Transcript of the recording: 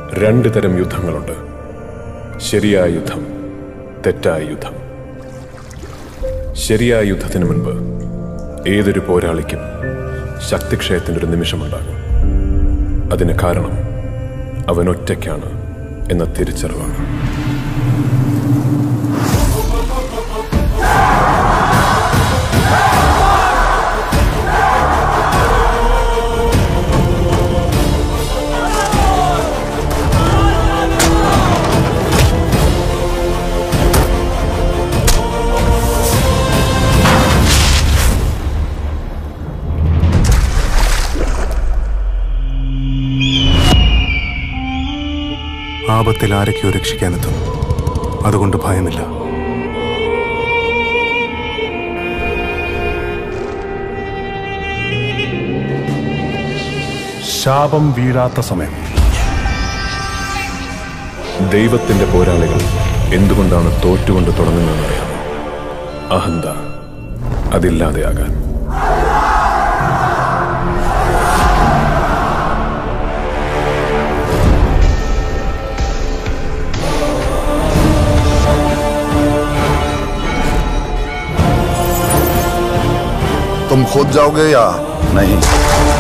രണ്ട് തരം യുദ്ധങ്ങളുണ്ട്. ശരിയായ യുദ്ധം, തെറ്റായ യുദ്ധം. ശരിയായ യുദ്ധത്തിന് മുൻപ് ഏതൊരു പോരാളിക്കും ശക്തിക്ഷയത്തിൻ്റെ ഒരു നിമിഷമുണ്ടാകും. അതിന് കാരണം അവൻ ഒറ്റയ്ക്കാണ് എന്ന തിരിച്ചറിവാണ്. ആപത്തിൽ ആരൊക്കെയോ രക്ഷിക്കാനെത്തും. അതുകൊണ്ട് ഭയമില്ല. ശാപം വീഴാത്ത സമയം. ദൈവത്തിന്റെ പോരാളികൾ എന്തുകൊണ്ടാണ് തോറ്റുകൊണ്ട് തുടങ്ങുന്നതെന്നറിയാമോ? അഹന്ത അതില്ലാതെയാകാൻ. तुम खुद जाओगे या नहीं?